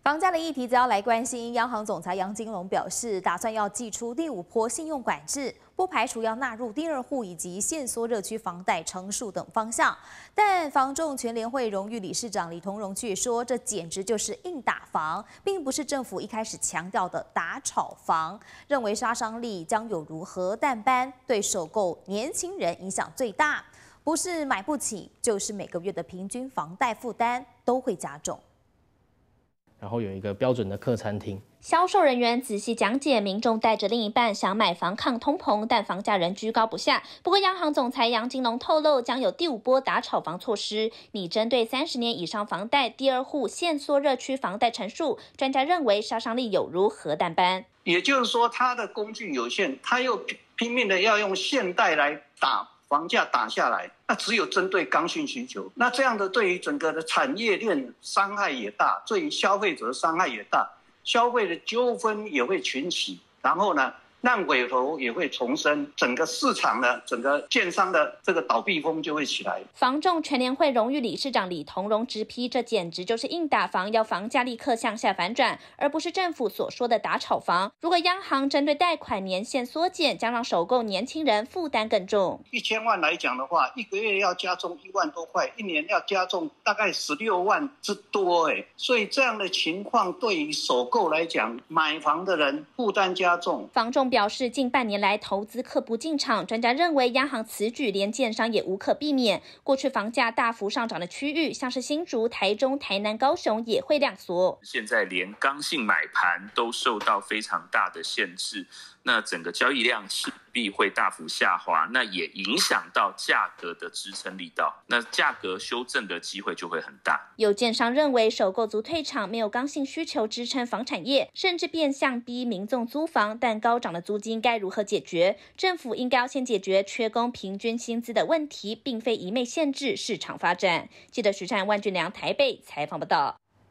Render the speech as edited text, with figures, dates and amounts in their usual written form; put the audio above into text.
房价的议题则要来关心，央行总裁杨金龙表示，打算要祭出第5波信用管制，不排除要纳入第2户以及限缩热区房贷成数等方向。但房仲全联会荣誉理事长李同荣却说，这简直就是硬打房，并不是政府一开始强调的打炒房，认为杀伤力将有如核弹般，对首购年轻人影响最大。不是买不起，就是每个月的平均房贷负担都会加重。 然后有一个标准的客餐厅。 销售人员仔细讲解，民众带着另一半想买房抗通膨，但房价仍居高不下。不过，央行总裁杨金龙透露，将有第5波打炒房措施，拟针对30年以上房贷第2户限缩热区房贷成数。专家认为杀伤力有如核弹般。 也就是说，它的工具有限，它又拼命的要用现代来打房价打下来，那只有针对刚性需求，那这样的对于整个的产业链伤害也大，对于消费者的伤害也大，消费的纠纷也会群起，然后呢，烂尾楼也会重生，整个市场呢，整个建商的这个倒闭风就会起来。 房仲全联会荣誉理事长李同荣直批，这简直就是硬打房，要房价立刻向下反转，而不是政府所说的打炒房。如果央行针对贷款年限缩减，将让首购年轻人负担更重。 1000万来讲的话，一个月要加重1万多块，一年要加重大概16万之多所以这样的情况对于首购来讲，买房的人负担加重。 房仲表示，近半年来投资客不进场，专家认为央行此举连建商也无可避免。过去房价大幅上涨的区域，像是新竹、台中、台南、高雄也会量缩。 现在连刚性买盘都受到非常大的限制，那整个交易量势必会大幅下滑，那也影响到价格的支撑力道，那价格修正的机会就会很大。 有建商认为，首购族退场，没有刚性需求支撑房产业，甚至变相逼民众租房，但高涨的租金该如何解决？政府应该要先解决缺工平均薪资的问题，并非一昧限制市场发展。记者徐灿、万俊良台北采访报道。